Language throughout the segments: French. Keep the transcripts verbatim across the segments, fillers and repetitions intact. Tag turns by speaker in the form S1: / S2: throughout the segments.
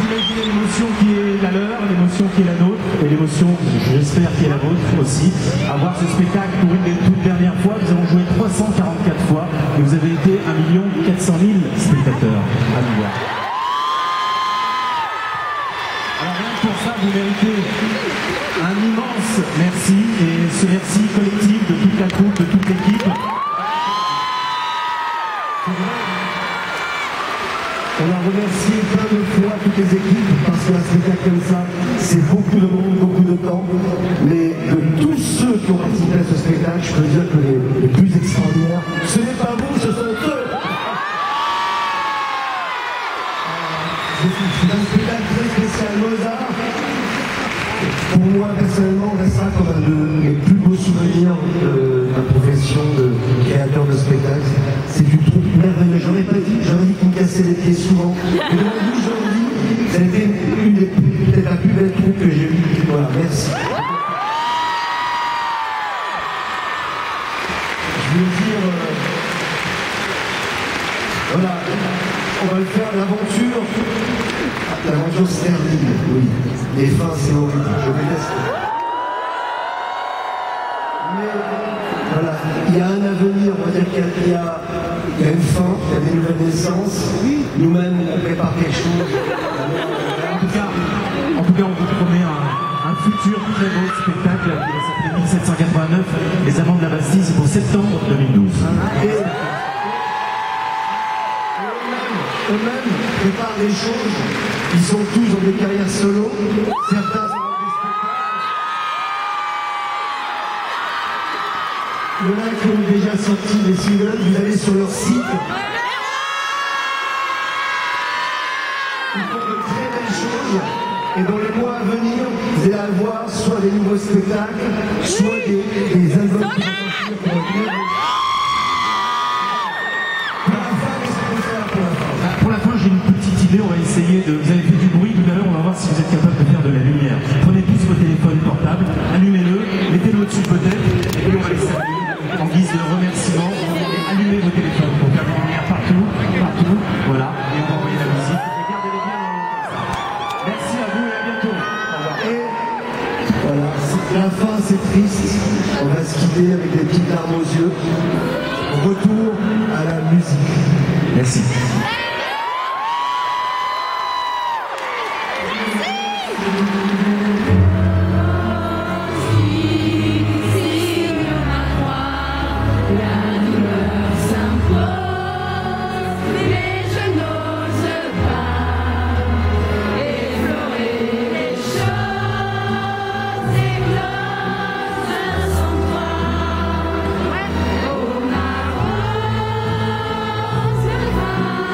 S1: imaginez l'émotion qui est la leur, l'émotion qui est la nôtre, et l'émotion, j'espère, qui est la vôtre aussi. À voir ce spectacle pour une des toutes dernières fois, nous avons joué trois cent quarante-quatre fois, et vous avez été un million quatre cent mille spectateurs à nous voir. Alors rien que pour ça, vous méritez un immense merci, et ce merci collectif de toute la troupe, de toute l'équipe.
S2: On a remercié plein de fois toutes les équipes, parce qu'un spectacle comme ça, c'est beaucoup de monde, beaucoup de temps. Mais de tous ceux qui ont participé à ce spectacle, je peux dire que les, les plus extraordinaires, ce n'est pas vous, ce sont eux. C'est un spectacle très spécial Mozart. Pour moi, personnellement, on restera comme un des plus beaux souvenirs de ma profession de créateur de spectacle. C'est une troupe merveilleuse. J'en ai pas dit, j'aurais dit qu'on me cassait les pieds souvent. Mais devant vous, je leur dis, ça a été une des peut-être la plus belle troupe que j'ai eue. Voilà, merci. Je veux dire, euh, voilà, on va le faire, l'aventure. L'aventure se termine, oui. Les fins, c'est horrible, je déteste. Mais voilà, il y a un avenir, on va dire qu'il y, y, y a une fin, il y a des nouvelles naissances. Nous-mêmes, on prépare quelque chose.
S1: En tout cas, en tout cas on vous promet un, un futur très beau spectacle qui va s'appeler mille sept cent quatre-vingt-neuf, Les Amants de la Bastille, c'est pour septembre deux mille douze.
S2: Et eux-mêmes préparent des choses. Ils sont tous dans des carrières solo. Certains sont dans des spectacles. Il y en a qui ont déjà sorti des singles. Vous allez sur leur site. Ils font de très belles choses. Et dans les mois à venir, vous allez avoir soit des nouveaux spectacles, soit des, des albums qui vont sortir pour votre vie.
S1: Pour la fin, j'ai une petite idée, on va essayer de... Vous avez fait du bruit tout à l'heure, on va voir si vous êtes capable de faire de la lumière. Prenez tous vos téléphones portables, allumez-le, mettez-le au-dessus peut-être, et puis on va les saluer en guise de remerciement. Et allumez vos téléphones pour faire de la lumière partout, partout, voilà, et on va envoyer la musique. Et gardez-les bien dans le comme ça. Merci à vous et à bientôt. Au revoir.
S2: Et voilà, la fin c'est triste, on va se quitter avec des petites larmes aux yeux. Retour à la musique.
S1: Merci.
S3: Oh, ma rose,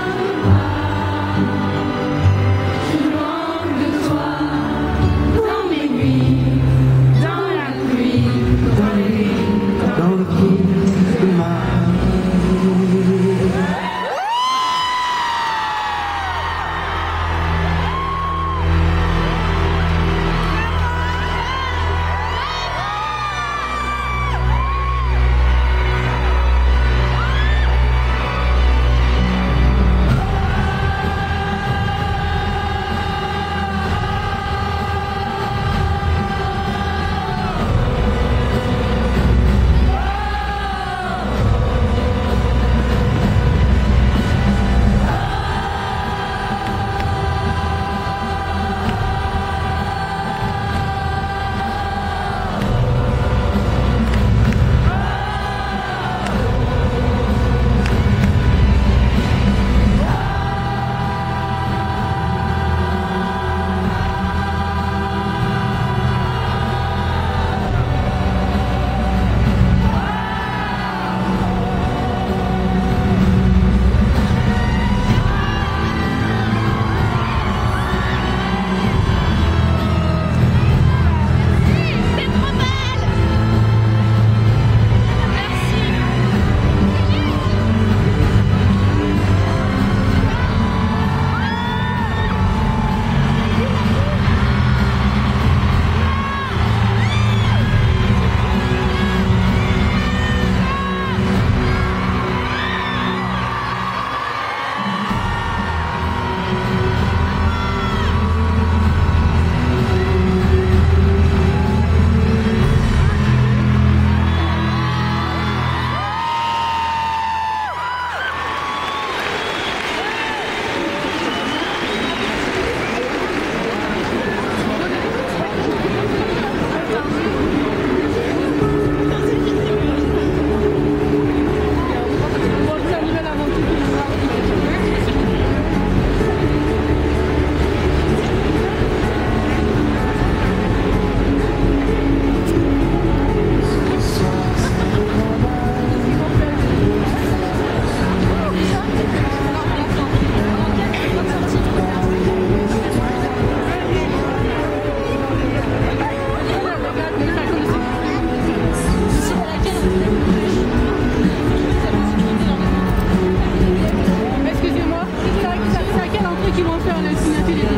S3: cinéphiles et